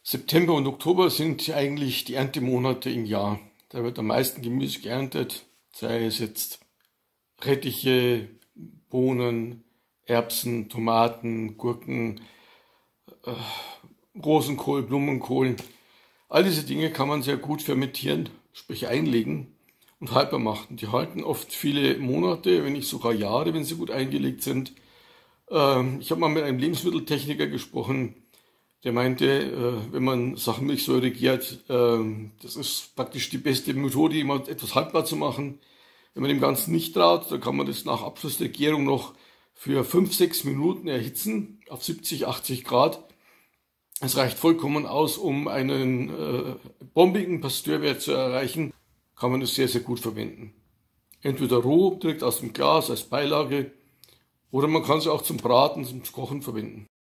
September und Oktober sind eigentlich die Erntemonate im Jahr. Da wird am meisten Gemüse geerntet, sei es jetzt Rettiche, Bohnen, Erbsen, Tomaten, Gurken, Rosenkohl, Blumenkohl. All diese Dinge kann man sehr gut fermentieren, sprich einlegen und haltbar machen. Die halten oft viele Monate, wenn nicht sogar Jahre, wenn sie gut eingelegt sind. Ich habe mal mit einem Lebensmitteltechniker gesprochen, der meinte, wenn man Sachenmilchsäure gärt, das ist praktisch die beste Methode, jemand etwas haltbar zu machen. Wenn man dem Ganzen nicht traut, dann kann man das nach Abschluss der Gärung noch für 5-6 Minuten erhitzen, auf 70, 80 Grad. Es reicht vollkommen aus, um einen bombigen Pasteurwert zu erreichen, kann man das sehr, sehr gut verwenden. Entweder roh, direkt aus dem Glas als Beilage, oder man kann es auch zum Braten, zum Kochen verwenden.